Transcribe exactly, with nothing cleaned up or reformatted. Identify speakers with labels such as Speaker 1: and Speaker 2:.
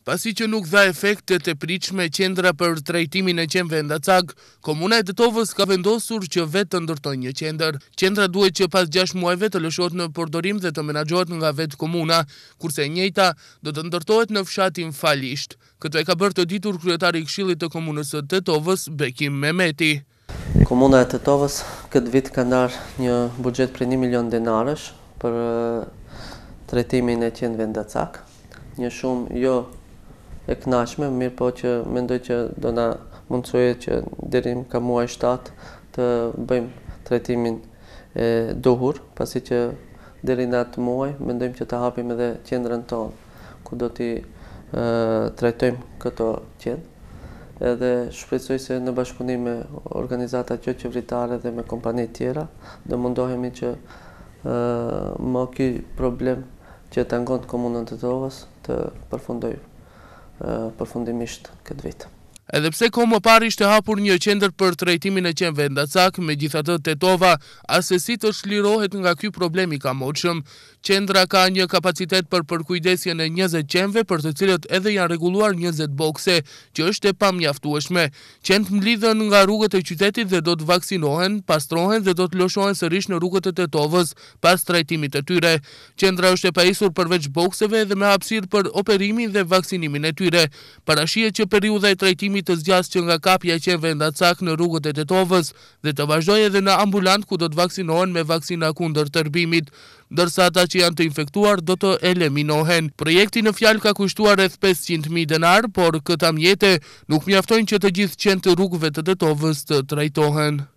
Speaker 1: Pasi që nuk dha efektet e pritshme qendra për trajtimin e qenve Ndacak, Komuna e Tetovës ka vendosur që vetë të ndërtojë një qendër. Qendra duhet që pas gjashtë muajve të lëshohet në përdorim dhe të menaxhohet nga vetë komuna, kurse e njëjta do të ndërtohet në fshatin Falisht. Këtë e ka bërë të ditur kryetari i Këshillit të Komunës së Tetovës, Bekim Mehmeti.
Speaker 2: Komuna e Tetovës këtë vit ka ndarë një buxhet për një milion dinarësh për trajtimin e qenve Ndacak. Një shumë jo e kënaqshme, mirë po që mendoj që do na mundësojë që deri ka muaj shtatë të bëjmë trajtimin e duhur, pasi që deri në atë muaj mendojmë që të hapim edhe qendrën tonë, ku do t'i trajtojmë këto qenë. Edhe shpresoj se në bashkëpunim me organizata jo qeveritare dhe me kompani tjera, do mundohemi që më ky problem që tangon komunën të Tetovës të përfundoj përfundimisht këtë vit.
Speaker 1: Edhe pse kohë më parë ishte hapur një qendër për trajtimin e qenve Ndacak, megjithatë Tetova asesi të çlirohet nga ky problem i kamotshëm. Qendra ka një kapacitet për përkujdesjen e njëzet qenve, për të cilët edhe janë rregulluar njëzet bokse, që është e pamjaftueshme. Qenët mlidhen nga rrugët e qytetit dhe do të vaksinohen, pastrohen dhe do të loshohen sërish në rrugët e Tetovës pas trajtimit të tyre. Qendra është e pajisur përveç bokseve dhe me hapësirë për operimin dhe vaksinimin e tyre. Parashihet që periudha e trajtimit të zgjasë që nga kapja e qenve Ndacak në rrugët e Tetovës dhe të vazhdojë edhe në ambulant ku do të vaksinohen me vaksina kundër tërbimit, ndërsa ata që janë të infektuar do të eliminohen. Projekti në fjalë ka kushtuar rreth pesëqind mijë denar, por këta mjete nuk mjaftojnë që të gjithë qenët të rrugëve të Tetovës të trajtohen.